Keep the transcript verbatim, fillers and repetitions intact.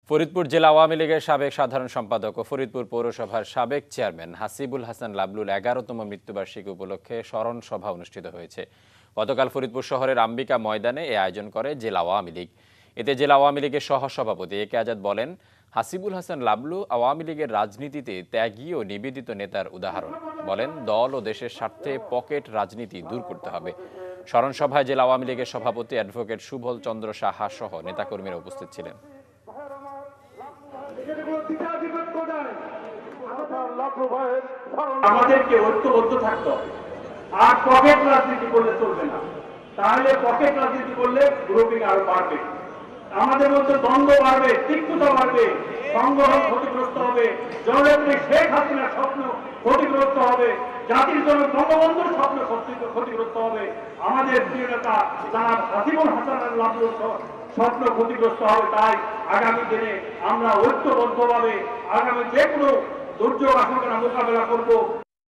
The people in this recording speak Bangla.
ফরিদপুর জেলা আওয়ামী লীগের সাবেক সাধারণ সম্পাদক ও ফরিদপুর পৌরসভার সাবেক চেয়ারম্যান হাসিবুল হাসান লাবলুর এগারোতম মৃত্যুবার্ষিকী উপলক্ষে স্মরণ সভা অনুষ্ঠিত হয়েছে। গতকাল ফরিদপুর শহরের আম্বিকা ময়দানে এ আয়োজন করে জেলা আওয়ামী লীগ। এতে জেলা আওয়ামী লীগের সহসভাপতি এ কে আজাদ বলেন, হাসিবুল হাসান লাবলু আওয়ামী লীগের রাজনীতিতে ত্যাগী ও নিবেদিত নেতার উদাহরণ। বলেন, দল ও দেশের স্বার্থে পকেট রাজনীতি দূর করতে হবে। স্মরণ সভায় জেলা আওয়ামী লীগের সভাপতি অ্যাডভোকেট সুবল চন্দ্র সাহা সহ নেতাকর্মীরা উপস্থিত ছিলেন। আমাদেরকে ঐক্যবদ্ধ থাকতে হবে, আর পকেট রাজনীতি করলে চলবে না। তাহলে পকেট রাজনীতি করলে গ্রুপিং আরো বাড়বে, আমাদের মধ্যে দ্বন্দ্ব বাড়বে, তিক্ততা বাড়বে, সংগঠন ক্ষতিগ্রস্ত হবে, জননেত্রী শেখ হাসিনার স্বপ্ন ক্ষতিগ্রস্ত হবে, জাতির জন্য বঙ্গবন্ধুর স্বপ্ন ক্ষতিগ্রস্ত হবে, আমাদের প্রিয় নেতা জনাব হাসিবুল হাসান লাবলুর স্বপ্ন ক্ষতিগ্রস্ত হবে। তাই আগামী দিনে আমরা ঐক্যবদ্ধভাবে আগামী যে কোনো দুর্যোগ আশঙ্কা মোকাবেলা করব।